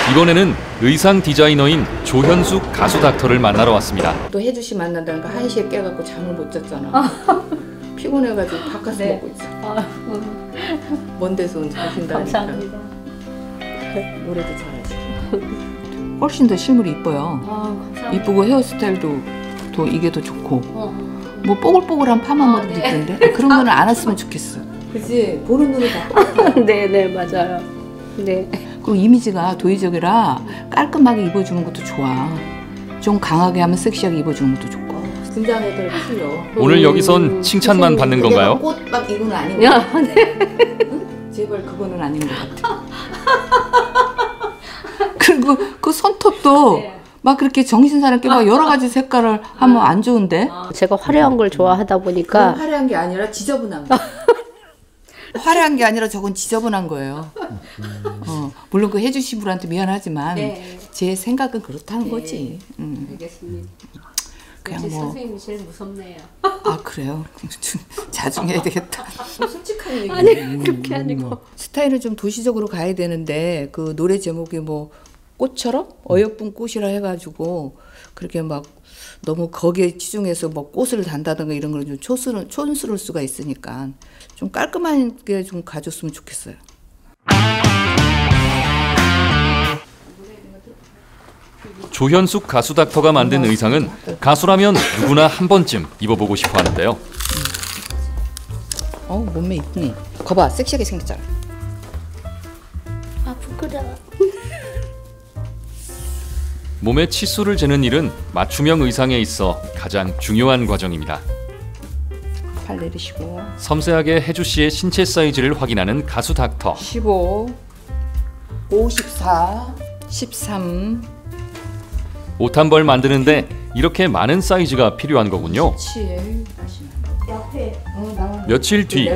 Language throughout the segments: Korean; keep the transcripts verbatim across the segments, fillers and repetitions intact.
이번에는 의상 디자이너인 조현숙 가수 닥터를 만나러 왔습니다. 또 혜주 씨 만난다니까 한 시에 깨갖고 잠을 못 잤잖아. 피곤해가지고 바깥에서 네. 먹고 있어. 아, 먼 데서 온 자신다니까. 감사합니다. 노래도 잘하지. 훨씬 더 실물이 이뻐요. 아, 이쁘고 헤어스타일도 더 이게 더 좋고. 어. 뭐 뽀글뽀글한 파마머리도 아, 네. 있던데 그런 거는 안 했으면 좋겠어. 그치? 보는 눈이 다 똑같아. 네네 맞아요. 네. 그리고 이미지가 도의적이라 깔끔하게 입어주는 것도 좋아. 좀 강하게 하면 섹시하게 입어주는 것도 좋고. 분장 애들 풀려. 오늘 여기선 칭찬만 받는 건가요? 꽃막 이건 아닌 것 같아. 네. 응? 제발 그거는 아닌 것 같아. 그리고 그 손톱도 네. 막 그렇게 정신사납게 막 여러 가지 색깔을 하면 안 좋은데? 제가 화려한 걸 좋아하다 보니까 화려한 게 아니라 지저분한 거. 화려한 게 아니라 저건 지저분한 거예요. 어, 물론 그 혜주 씨분한테 미안하지만 네. 제 생각은 그렇다는 네. 거지. 음. 알겠습니다. 그냥 뭐 선생님이 제일 무섭네요. 아 그래요? 자중해야 되겠다. 솔직한 얘기. 아니 그렇게 아니고 스타일은 좀 도시적으로 가야 되는데 그 노래 제목이 뭐 꽃처럼 어여쁜 꽃이라 해가지고 그렇게 막 너무 거기에 치중해서 뭐 꽃을 단다든가 이런 걸 좀 촌스러울, 촌스러울 수가 있으니까 좀 깔끔하게 좀 가졌으면 좋겠어요. 조현숙 가수 닥터가 만든 의상은 가수라면 누구나 한 번쯤 입어보고 싶어 하는데요. 어 몸매 이쁘니. 거봐 섹시하게 생겼잖아. 아 부끄러워. 몸의 치수를 재는 일은 맞춤형 의상에 있어 가장 중요한 과정입니다. 팔 내리시고 섬세하게 혜주 씨의 신체 사이즈를 확인하는 가수 닥터. 십오, 오십사, 십삼. 옷 한 벌 만드는데 이렇게 많은 사이즈가 필요한 거군요. 십칠. 며칠 뒤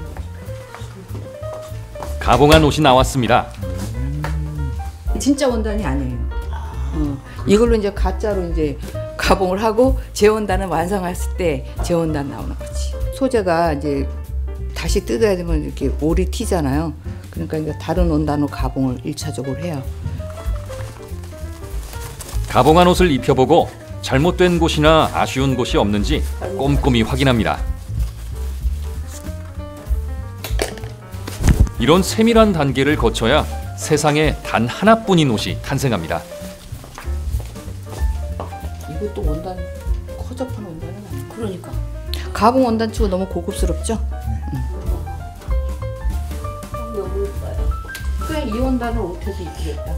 가봉한 옷이 나왔습니다. 진짜 원단이 아니에요. 어, 이걸로 이제 가짜로 이제 가봉을 하고 재원단을 완성했을 때 재원단 나오는 거지. 소재가 이제 다시 뜯어야 되면 이렇게 올이 튀잖아요. 그러니까 이제 다른 원단으로 가봉을 일차적으로 해요. 가봉한 옷을 입혀보고 잘못된 곳이나 아쉬운 곳이 없는지 꼼꼼히 확인합니다. 이런 세밀한 단계를 거쳐야 세상에 단 하나뿐인 옷이 탄생합니다. 이것도 원단 허접한 원단은 아니고. 그러니까 가봉 원단 치고 너무 고급스럽죠? 네. 응. 너무 예뻐요. 그래 이 원단을 옷에서 입히겠다.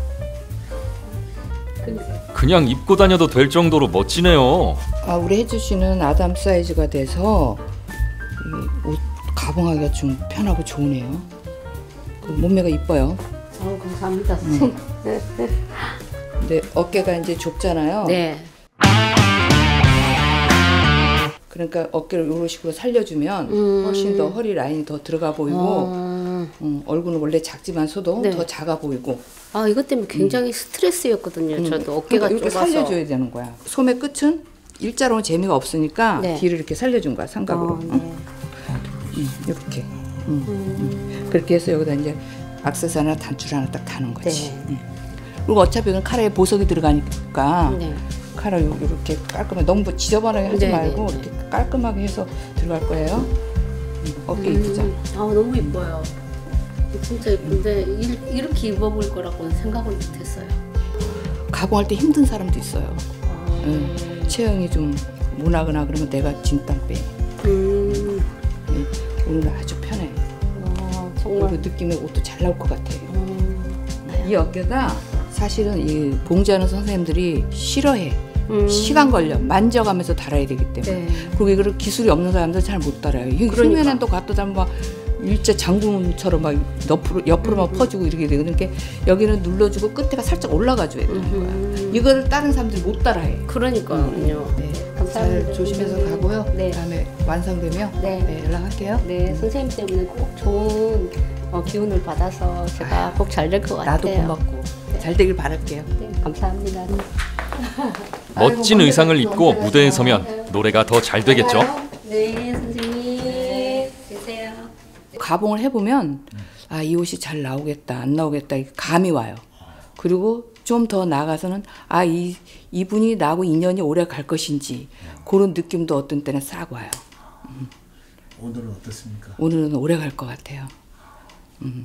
그냥 입고 다녀도 될 정도로 멋지네요. 아 우리 혜주 씨는 아담 사이즈가 돼서 이 옷 가봉하기가 좀 편하고 좋으네요. 그 몸매가 이뻐요. 어, 감사합니다 선생님. 응. 근데 어깨가 이제 좁잖아요. 네. 그러니까 어깨를 이런 식으로 살려주면 음. 훨씬 더 허리 라인이 더 들어가 보이고 어. 음, 얼굴은 원래 작지만서도 네. 더 작아 보이고. 아 이것 때문에 굉장히 음. 스트레스였거든요. 음. 저도 어깨가 그러니까 이렇게 좁아서. 살려줘야 되는 거야. 소매 끝은 일자로 재미가 없으니까 네. 뒤를 이렇게 살려준 거야 삼각으로. 어, 네. 응? 음, 이렇게. 음. 음. 그렇게 해서 여기다 이제 액세서리 하나 단추를 하나 딱 다는 거지. 네. 음. 그리고 어차피 이건 카라에 보석이 들어가니까 네. 카라 이렇게 깔끔하게 너무 지저분하게 하지 네, 말고 네, 네. 이렇게 깔끔하게 해서 들어갈 거예요. 음, 어깨 음, 이쁘죠? 아 너무 이뻐요. 진짜 이쁜데 음. 이렇게 입어볼 거라고는 생각을 못했어요. 가봉할 때 힘든 사람도 있어요. 아. 네. 체형이 좀 모나거나 그러면 내가 진땀 빼. 음. 네. 오늘 아주 편해. 와, 정말. 그리고 느낌의 옷도 잘 나올 것 같아요. 음. 이 어깨가 사실은 이 봉제하는 선생님들이 싫어해. 음. 시간 걸려. 만져가면서 달아야 되기 때문에. 네. 그리고 이걸 기술이 없는 사람들 잘 못 달아요. 그러니까. 흉내는 또 갖다 대면 막 일제 장군처럼 막 옆으로 옆으로 막 음. 퍼지고 이렇게 되고 그러니까 여기는 눌러주고 끝에가 살짝 올라가줘야 되는 거야. 음. 이거를 다른 사람들이 못 따라해. 그러니까요. 음. 네. 잘 조심해서 가고요. 네. 그다음에 완성되면 네. 네, 연락할게요. 네, 선생님 때문에 꼭 좋은 어, 기운을 받아서 제가 꼭 잘 될 것 같아요. 나도 고맙고 네. 잘 되길 바랄게요. 네, 감사합니다. 멋진 아이고, 의상을 입고 무대에 서면 노래가 더 잘 되겠죠? 네, 선생님. 계세요. 가봉을 해보면 아, 이 옷이 잘 나오겠다, 안 나오겠다 감이 와요. 그리고 좀 더 나아가서는 아, 이, 이분이 나하고 인연이 오래 갈 것인지 그런 느낌도 어떤 때는 싹 와요. 음. 오늘은 어떻습니까? 오늘은 오래 갈 것 같아요. 음.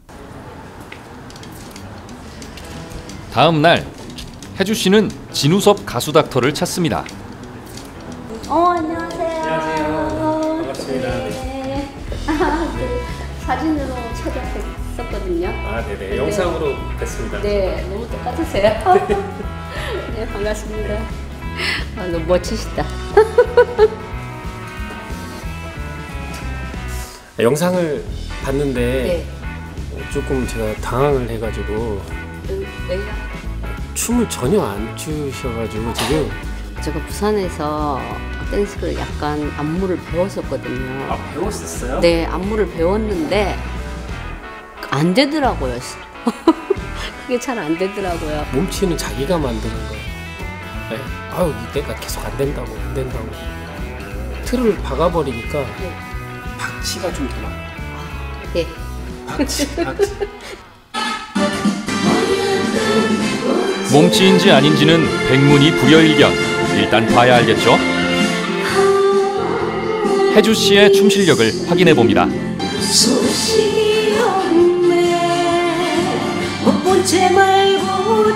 다음 날 혜주 씨는 진우섭 가수 닥터를 찾습니다. 어, 안녕하세요. 안녕하세요. 반갑습니다. 네. 아, 그 사진으로 찾아뵀었거든요. 아, 네네. 네. 영상으로 뵀습니다. 네, 너무 똑같으세요. 네, 반갑습니다. 아, 너무 멋지시다. 영상을 봤는데 네. 조금 제가 당황을 해가지고 왜요? 춤을 전혀 안 추셔가지고 지금. 제가 부산에서 댄스를 약간 안무를 배웠었거든요. 아, 배웠었어요? 네, 안무를 배웠는데 안 되더라고요. 그게 잘 안 되더라고요. 몸치는 자기가 만드는 거예요. 네. 아유, 내가 계속 안 된다고 안 된다고 틀을 박아버리니까 네. 박치가 좀 더 많아요. 네. 박치, 박치. 몸치인지 아닌지는 백문이 불여일견. 일단 봐야 알겠죠? 혜주 씨의 춤 실력을 확인해 봅니다. 소식이 없네 못 본 채 말고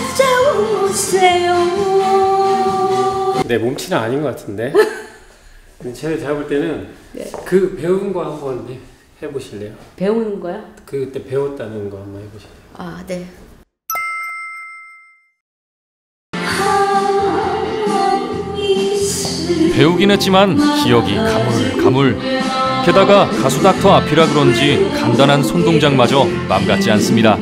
찾아오세요. 네, 몸치는 아닌 것 같은데. 제가 제가 볼 때는 그 배운 거 한번 해- 해보실래요? 배우는 거야? 그때 배웠다는 거 한번 해보실래요? 아, 네. 배우긴 했지만 기억이 가물가물. 게다가 가수 닥터 앞이라 그런지 간단한 손동작마저 맘 같지 않습니다.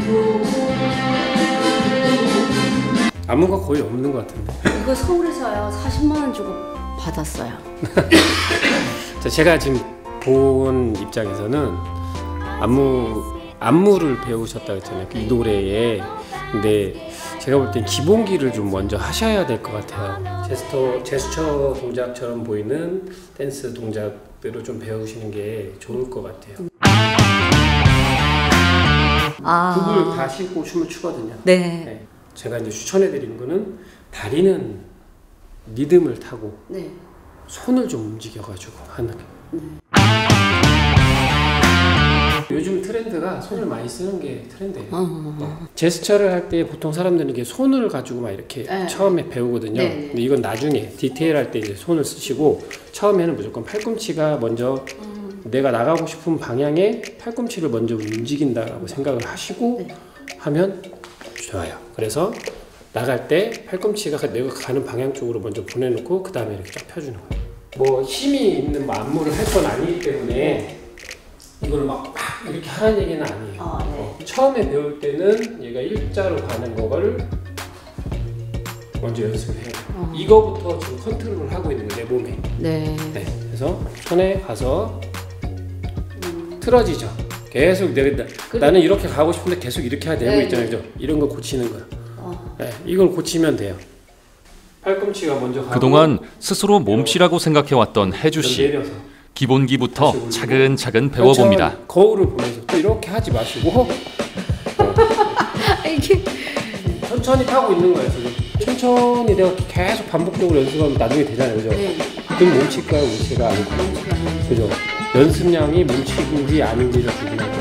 안무가 거의 없는 것 같은데. 이거 서울에서요. 사십만 원 주고 받았어요. 자, 제가 지금 본 입장에서는 안무 안무를 배우셨다고 했잖아요. 이 노래에. 근데 제가 볼 땐 기본기를 좀 먼저 하셔야 될 것 같아요. 제스처 제스처 동작처럼 보이는 댄스 동작들을 좀 배우시는 게 좋을 것 같아요. 아. 북을 다 신고 춤을 추거든요. 네. 네. 제가 이제 추천해 드리는 거는 다리는 리듬을 타고 네. 손을 좀 움직여가지고 하는 게. 요즘 트렌드가 손을 많이 쓰는 게 트렌드예요. 어. 어. 제스처를 할 때 보통 사람들은 이게 손을 가지고 막 이렇게 네. 처음에 배우거든요. 네. 근데 이건 나중에 디테일할 때 이제 손을 쓰시고 처음에는 무조건 팔꿈치가 먼저 음. 내가 나가고 싶은 방향에 팔꿈치를 먼저 움직인다라고 생각을 하시고 네. 하면 좋아요. 그래서 나갈 때 팔꿈치가 내가 가는 방향 쪽으로 먼저 보내놓고 그 다음에 이렇게 쫙 펴주는 거예요. 뭐 힘이 있는 뭐 안무를 할 건 아니기 때문에 이걸 막, 막 이렇게 하는 얘기는 아니에요. 아, 네. 어, 처음에 배울 때는 얘가 일자로 가는 거를 먼저 연습을 해요. 어. 이거부터 지금 컨트롤을 하고 있는 거예요, 내 몸에. 네. 네. 그래서 손에 가서 틀어지죠. 계속 내가 그래. 나는 이렇게 가고 싶은데 계속 이렇게 하야 되고 네, 있잖아요, 그죠? 이런 거 고치는 거예요. 어. 네, 이걸 고치면 돼요. 팔꿈치가 먼저 가고 그동안 스스로 몸치라고 생각해왔던 혜주 씨. 내려서 기본기부터 차근차근 배워봅니다. 천천히 거울을 보면서 또 이렇게 하지 마시고 이게 천천히 타고 있는 거예요. 지금. 천천히 내가 계속 반복적으로 연습하면 나중에 되잖아요, 그죠? 네. 그럼 몸치일까요, 몸치가 아닐까요? 몸치가 아니에요. 그죠? 연습량이 몸치인지 아닌지를 구분하고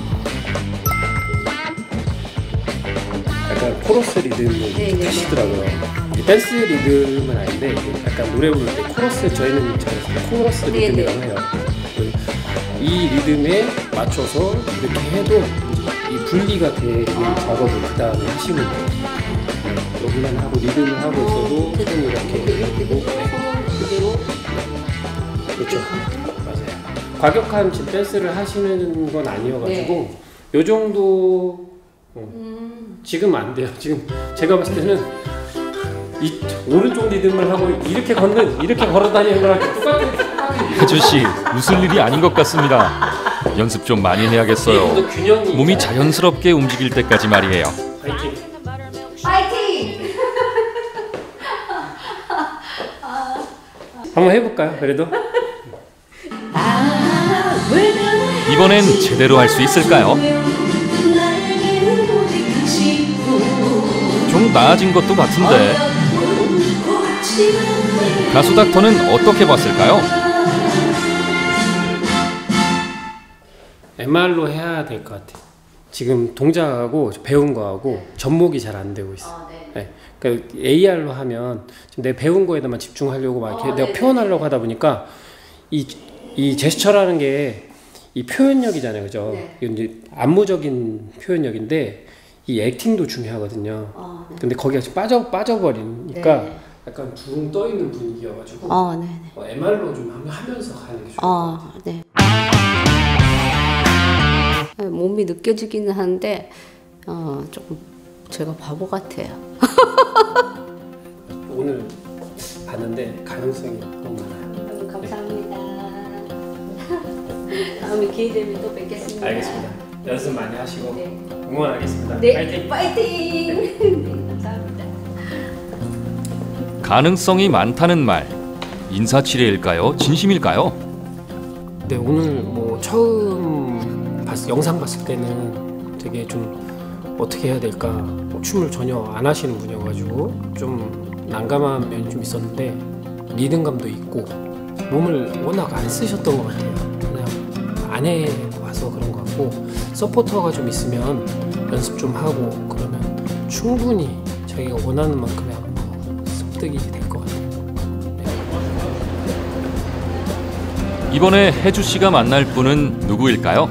약간 코러스 리듬을 네, 네, 하시더라고요. 이게 댄스 리듬은 아닌데 이게 약간 노래 부를 때 코러스 저희는 잘 코러스 네, 리듬이라고 해요. 이 리듬에 맞춰서 이렇게 해도 이 분리가 되는 작업을 그 다음에 하시면 돼요. 여기만 하고 리듬을 하고 있어도 손을 이렇게 그리고 그대로 그렇죠. 맞아요. 과격한 집 댄스를 하시는 건 아니어가지고 요 정도 어, 음. 지금 안 돼요. 지금 제가 봤을 때는 이 오른쪽 리듬을 하고 이렇게 걷는 이렇게 걸어다니는 거랑 똑같은. 혜주 씨 웃을 일이 아닌 것 같습니다. 연습 좀 많이 해야겠어요. 좀 더 균형이 몸이 있잖아요. 자연스럽게 움직일 때까지 말이에요. 파이팅. 파이팅! 한번 해볼까요? 그래도 이번엔 제대로 할 수 있을까요? 날개는 오직 그 친구 좀 나아진 것도 같은데 가수 닥터는 어떻게 봤을까요? 엠알로 해야 될 것 같아요. 지금 동작하고 배운 거하고 접목이 잘 안 되고 있어. 아, 네. 네. 그러니까 에이알로 하면 지금 내 배운 거에다만 집중하려고 막 이렇게 어, 내가 네네. 표현하려고 하다 보니까 이, 이 제스처라는 게 이 표현력이잖아요, 그죠? 네. 이건 이제 안무적인 표현력인데 이 액팅도 중요하거든요. 어, 네. 근데 거기가 지금 빠져 빠져버리니까 네. 약간 붕 떠 있는 분위기여가지고 어, 네, 네. 어, 엠알로 좀 하면- 하면서 가는 게 좋을 것 어, 같아요. 네. 몸이 느껴지기는 하는데 어, 조금 제가 바보 같아요. 오늘 봤는데 가능성이 너무 많아요. 감사합니다. 다음에 기회 되면 또 뵙겠습니다. 알겠습니다. 연습 많이 하시고 네. 응원하겠습니다. 네, 파이팅! 파이팅! 네, 감사합니다. 가능성이 많다는 말 인사치레일까요? 진심일까요? 네, 오늘 뭐 처음 봤, 영상 봤을 때는 되게 좀 어떻게 해야 될까 뭐 춤을 전혀 안 하시는 분이어가지고 좀 난감한 면이 좀 있었는데 리듬감도 있고 몸을 워낙 안 쓰셨던 것 같아요. 그냥 안 해봐서 그런 것 같고 서포터가 좀 있으면 연습 좀 하고 그러면 충분히 자기가 원하는 만큼의 안무 습득이 될 것 같아요. 이번에 혜주 씨가 만날 분은 누구일까요?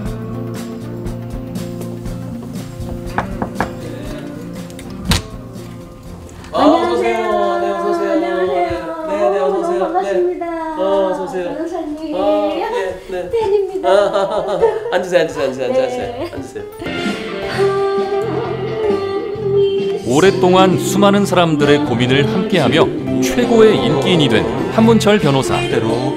어서오세요. 네, 어서오세요. 안녕하세요. 네, 네, 어서오세요. 반갑습니다. 네. 어, 어서오세요. 변호사님. 어, 네, 네. 팬입니다. 아, 앉으세요, 앉으세요, 앉으세요, 네. 앉으세요. 오랫동안 수많은 사람들의 고민을 함께하며 최고의 인기인이 된 한문철 변호사. 때로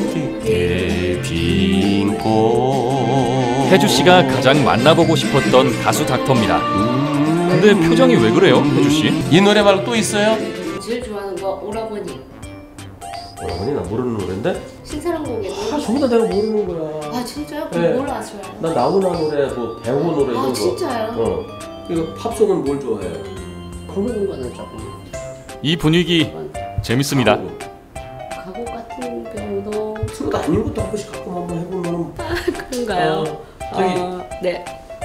빈고 혜주 씨가 가장 만나보고 싶었던 가수 닥터입니다. 근데 표정이 왜 그래요, 혜주 씨? 이 노래 말고 또 있어요? 제일 좋아하는 거 오라버니. 어머니 나 모르는 노래인데? 신사랑곡에 아, 전부 다 내가 모르는 거야. 아 진짜요? 네. 그럼 뭘 아셔요? 나 나훈아 노래, 뭐 배우 노래 이런 아 거. 진짜요? 어. 이거 팝송은 뭘 좋아해? 모르는 거는 조금 이 분위기 재밌습니다. 가곡 같은 경우도 친구도 아닌 것도 한 번씩 가끔 한번 해보면은. 그런가요? 어, 저기 어, 네.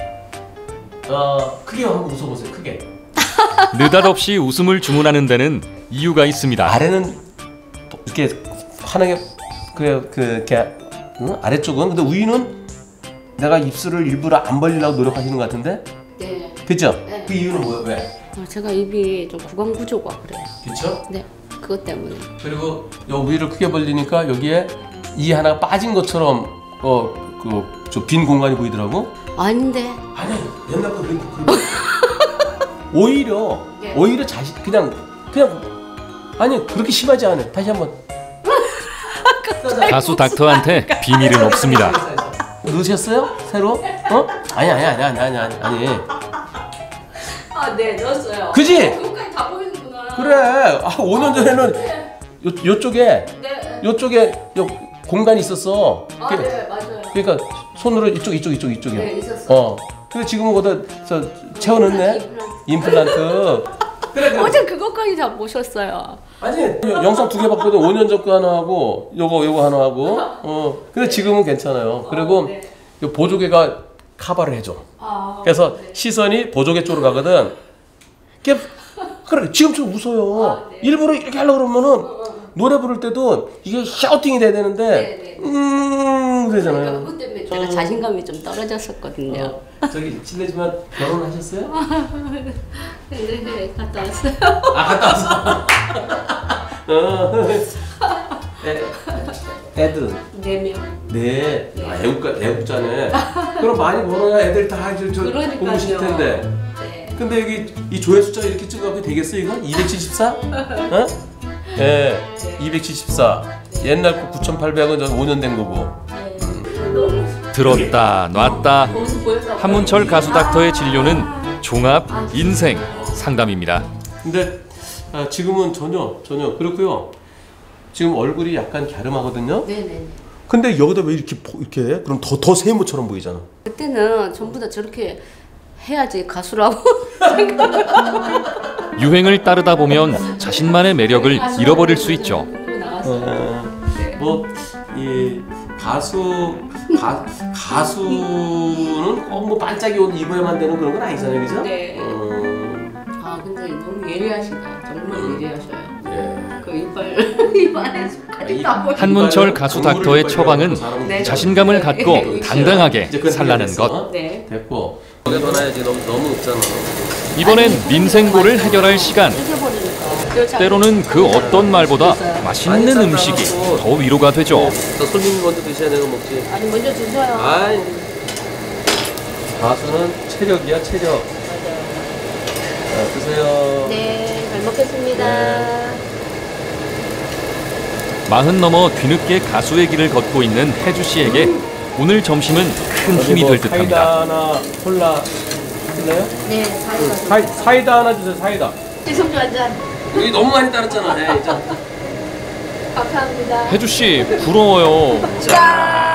어, 크게 한번 웃어보세요. 크게. 느닷없이 웃음을 주문하는 데는 이유가 있습니다. 아래는 이렇게 환하게 그, 그 이렇게 응? 아래쪽은 근데 위는 내가 입술을 일부러 안 벌리려고 노력하시는 것 같은데, 네. 그죠? 네. 그 이유는 뭐야? 왜? 어, 제가 입이 좀 구강 구조가 그래요. 그렇죠? 네. 그것 때문에. 그리고 요 위를 크게 벌리니까 여기에 이 하나가 빠진 것처럼 어그 빈 공간이 보이더라고. 아닌데. 아니 옛날 거 그런 거 오히려 네. 오히려 자신 그냥 그냥 아니 그렇게 심하지 않아. 다시 한번. 가수 닥터한테 비밀은 없습니다. 넣으셨어요? 새로? 어? 아니 아니 아니 아니 아니 아니 아니. 아, 네, 넣었어요. 그지? 그것까지 다 보이는구나. 그래. 아 오 년 전에는 요 요쪽에 네. 요쪽에 요 공간이 있었어. 아, 그- 네, 맞아요. 그러니까 손으로 이쪽 이쪽 이쪽 이쪽에. 네, 있었어. 어. 근데 지금은 거기다 저 채워넣네. 임플란트. 그래 그래. 어제 그것까지 다 보셨어요. 아니 영상 두 개 봤거든. 오 년 전 거 하나 하고 요거 요거 하나 하고. 어. 근데 지금은 괜찮아요. 그리고 네. 요 보조개가 커버를 해줘. 아, 그래서 시선이 보조개 쪽으로 가거든. 그게 그래 지금처럼 웃어요. 아, 네. 일부러 이렇게 하려고 그러면은 노래 부를 때도 이게 샤우팅이 돼야 되는데 네, 네. 음 그러니까 그러잖아요. 그것 때문에 제가 자신감이 좀 떨어졌었거든요. 어, 저기 실례지만 결혼하셨어요? 네, 네, 갔다 왔어요. 아 갔다 왔어. 어. 애, 애들은 네 명. 네. 아 애국가 애국자네. 그럼 많이 벌어야 애들 다 저, 저 그러니까요. 공부실 텐데. 네. 근데 여기 이 조회 숫자 이렇게 찍어갖고 되겠어 이거? 이백칠십사? 어? 예, 이백칠십사. 옛날 거 구천팔백 원 전 오 년 된 거고. 들었다 놨다 거기서 보였다고요? 한문철 가수 닥터의 진료는 종합 인생 상담입니다. 근데 아, 지금은 전혀 전혀 그렇고요. 지금 얼굴이 약간 갸름하거든요. 네네. 근데 여기다 왜 이렇게 포- 이렇게 해? 그럼 더 더 세모처럼 보이잖아. 그때는 전부 다 저렇게 해야지 가수라고. 유행을 따르다 보면 자신만의 매력을 잃어버릴 수 있죠. 뭐이 가수 가, 가수는 꼭 뭐 반짝이 옷 입어야만 되는 그런 건 아니잖아요, 그죠? 네. 음, 아 근데 너무 예리하시다. 정말 음. 예리하셔요. 예. 그 이빨 입안에 아직도 안 보여. 한문철 가수 닥터의 처방은 네. 자신감을 갖고 네. 당당하게 이제 그런 살라는 생각이 것. 됐어? 네. 됐고 거기 넣어놔야지. 너무 너무 없잖아. 이번엔 민생고를 해결할 시간. 뜯어버리니까. 때로는 그 어떤 말보다 맛있는 음식이 더 위로가 되죠. 또 손님이 먼저 드셔야 되는 거 먹지. 아니 먼저 드셔요. 아이, 가수는 체력이야, 체력. 자, 드세요. 네, 잘 먹겠습니다. 네. 마흔 넘어 뒤늦게 가수의 길을 걷고 있는 혜주 씨에게 오늘 점심은 큰 힘이 될 듯합니다. 하나, 콜라 드실래요? 네, 사이다. 사이, 사이다 하나 주세요, 사이다. 지성주 한 잔. 여기 너무 많이 따랐잖아. 네, 자. 감사합니다. 혜주 씨 부러워요. 짠!